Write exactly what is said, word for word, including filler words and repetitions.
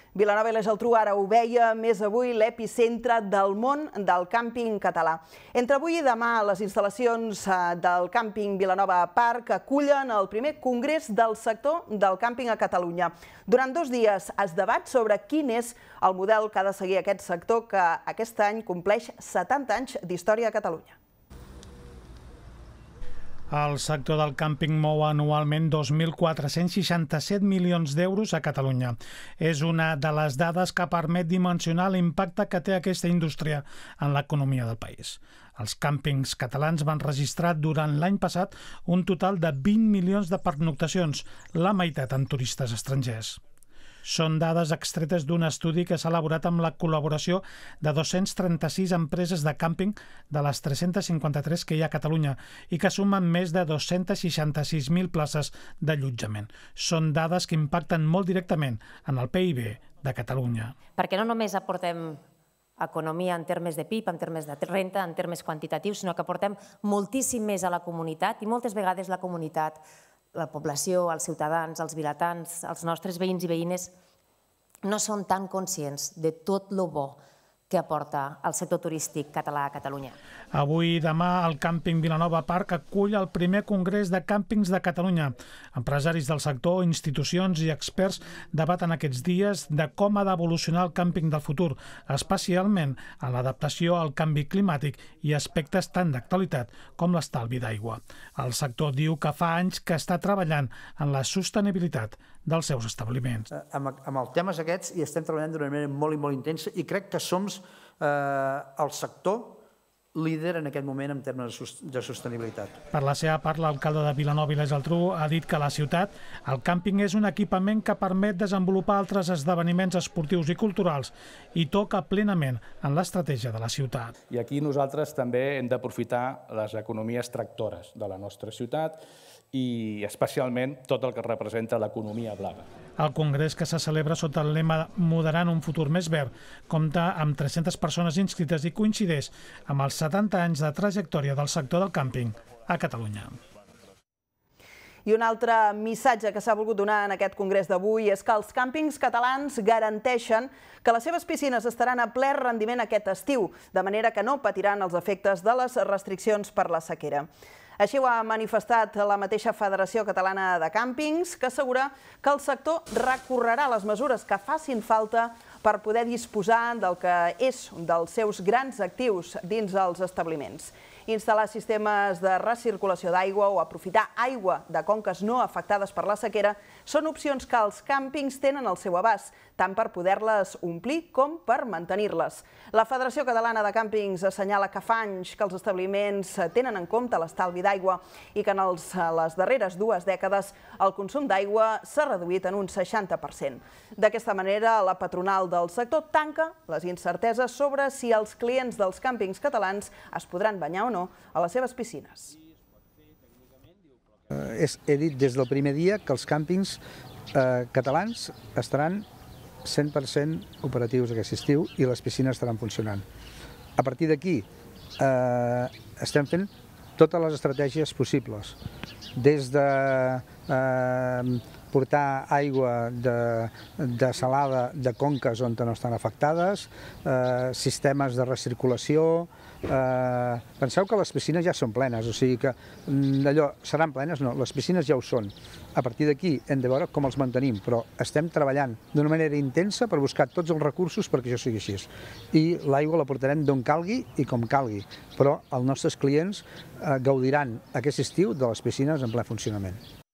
Vilanova i la Geltrú ara ho veia més avui, l'epicentre del món del càmping català. Entre avui i demà, les instal·lacions del càmping Vilanova Park acullen el primer congrés del sector del càmping a Catalunya. Durant dos dies es debat sobre quin és el model que ha de seguir aquest sector que aquest any compleix setanta anys d'història a Catalunya. El sector del càmping mou anualment dos mil quatre-cents seixanta-set milions d'euros a Catalunya. És una de les dades que permet dimensionar l'impacte que té aquesta indústria en l'economia del país. Els càmpings catalans van registrar durant l'any passat un total de vint milions de pernoctacions, la meitat en turistes estrangers. Són dades extretes d'un estudi que s'ha elaborat amb la col·laboració de dos-cents trenta-sis empreses de càmping de les tres-centes cinquanta-tres que hi ha a Catalunya i que sumen més de dos-cents seixanta-sis mil places d'allotjament. Són dades que impacten molt directament en el P I B de Catalunya. Perquè no només aportem economia en termes de P I B, en termes de renta, en termes quantitatius, sinó que aportem moltíssim més a la comunitat i moltes vegades la comunitat, la població, els ciutadans, els vilatans, els nostres veïns i veïnes no són tan conscients de tot el bo que aporta el sector turístic català a Catalunya. Avui i demà el càmping Vilanova Park acull el primer congrés de càmpings de Catalunya. Empresaris del sector, institucions i experts debaten aquests dies de com ha d'evolucionar el càmping del futur, especialment en l'adaptació al canvi climàtic i aspectes tan d'actualitat com l'estalvi d'aigua. El sector diu que fa anys que està treballant en la sostenibilitat dels seus establiments. Amb, amb els temes aquests hi estem treballant d'una manera molt i molt intensa i crec que som eh, el sector líder en aquest moment en termes de sostenibilitat. Per la seva part, l'alcalde de Vilanova i la Geltrú ha dit que a la ciutat el càmping és un equipament que permet desenvolupar altres esdeveniments esportius i culturals i toca plenament en l'estratègia de la ciutat. I aquí nosaltres també hem d'aprofitar les economies tractores de la nostra ciutat i especialment tot el que representa l'economia blava. El congrés, que se celebra sota el lema Moderant un futur més verd, compta amb tres-centes persones inscrites i coincideix amb els setanta anys de trajectòria del sector del càmping a Catalunya. I un altre missatge que s'ha volgut donar en aquest congrés d'avui és que els càmpings catalans garanteixen que les seves piscines estaran a ple rendiment aquest estiu, de manera que no patiran els efectes de les restriccions per la sequera. Així ho ha manifestat la mateixa Federació Catalana de Càmpings, que assegura que el sector recorrerà les mesures que facin falta per poder disposar del que és un dels seus grans actius dins els establiments. Instal·lar sistemes de recirculació d'aigua o aprofitar aigua de conques no afectades per la sequera són opcions que els càmpings tenen al seu abast, tant per poder-les omplir com per mantenir-les. La Federació Catalana de Càmpings assenyala que fa anys que els establiments tenen en compte l'estalvi d'aigua i que en les darreres dues dècades el consum d'aigua s'ha reduït en un seixanta per cent. D'aquesta manera, la patronal del sector tanca les incerteses sobre si els clients dels càmpings catalans es podran banyar o no a les seves piscines. He dit des del primer dia que els càmpings catalans estaran cent per cent operatius aquest estiu i les piscines estaran funcionant. A partir d'aquí estem fent totes les estratègies possibles, des de portar aigua dessalada de conques on no estan afectades, sistemes de recirculació. Penseu que les piscines ja són plenes, o sigui que allò seran plenes? No, les piscines ja ho són. A partir d'aquí hem de veure com els mantenim, però estem treballant d'una manera intensa per buscar tots els recursos perquè això sigui així. I l'aigua la portarem d'on calgui i com calgui, però els nostres clients gaudiran aquest estiu de les piscines en ple funcionament.